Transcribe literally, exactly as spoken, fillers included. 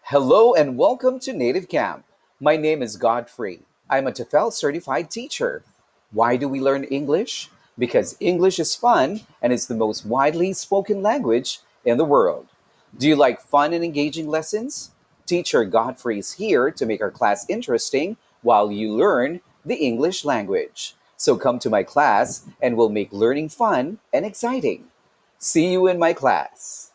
Hello and welcome to Native Camp. My name is Godfrey. I'm a TOEFL certified teacher. Why do we learn English? Because English is fun and it's the most widely spoken language in the world. Do you like fun and engaging lessons? Teacher Godfrey is here to make our class interesting while you learn the English language. So come to my class and we'll make learning fun and exciting. See you in my class.